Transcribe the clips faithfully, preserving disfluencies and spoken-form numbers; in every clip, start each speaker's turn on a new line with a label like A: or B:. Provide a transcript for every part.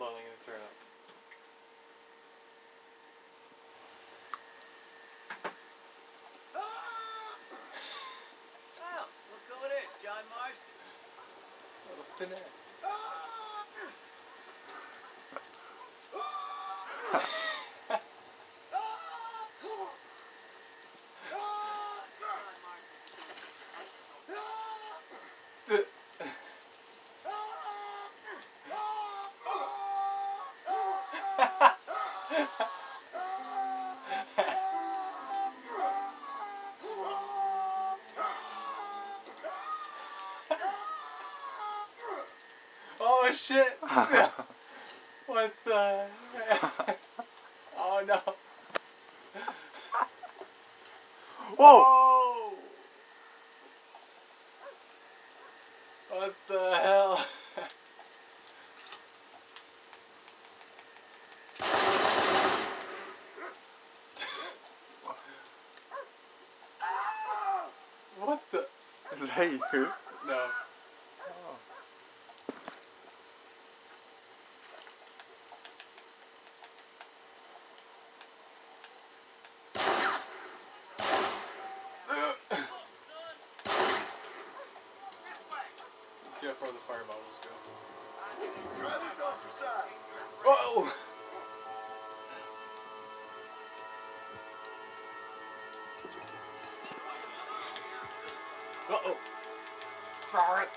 A: on, I'm gonna turn up.
B: Well, look who it is, John Marston.
A: Little finesse. Oh shit! What the? Oh no!
C: Whoa!
A: Oh! What the hell? What the?
C: Is that you?
A: No.
C: Oh.
A: Let's see how far the fire bottles go.
B: Try this on your side.
A: Whoa! Uh oh! Throw it!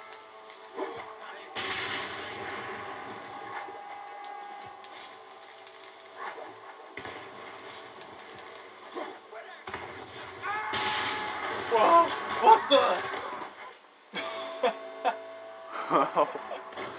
A: Whoa! What the?
C: Oh.